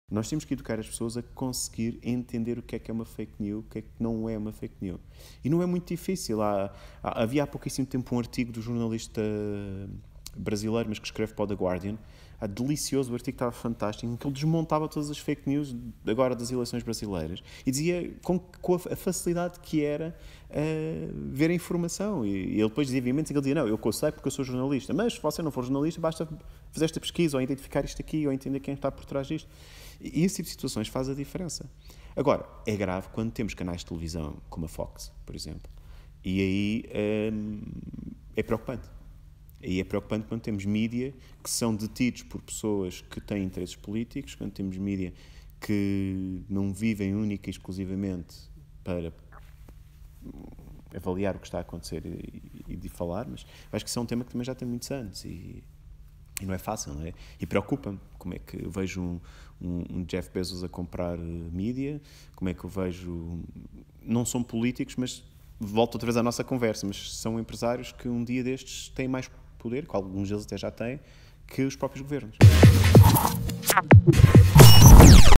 Nós temos que educar as pessoas a conseguir entender o que é uma fake news, o que é que não é uma fake news. E não é muito difícil. Havia há pouquíssimo tempo um artigo do jornalista brasileiro, mas que escreve para o The Guardian. Delicioso, o artigo estava fantástico, em que ele desmontava todas as fake news agora das eleições brasileiras e dizia com a facilidade que era ver a informação. E ele depois dizia, obviamente, que ele dizia, não, eu sei porque eu sou jornalista, mas se você não for jornalista, basta fazer esta pesquisa, ou identificar isto aqui, ou entender quem está por trás disto. E esse tipo de situações faz a diferença. Agora, é grave quando temos canais de televisão, como a Fox, por exemplo, e aí é preocupante. E é preocupante quando temos mídia que são detidos por pessoas que têm interesses políticos, quando temos mídia que não vivem única e exclusivamente para avaliar o que está a acontecer e de falar, mas acho que isso é um tema que também já tem muitos anos e não é fácil, não é? E preocupa-me como é que eu vejo um Jeff Bezos a comprar mídia, como é que eu vejo... Não são políticos, mas volto outra vez à nossa conversa, mas são empresários que um dia destes têm mais poder, que alguns deles até já têm, que os próprios governos.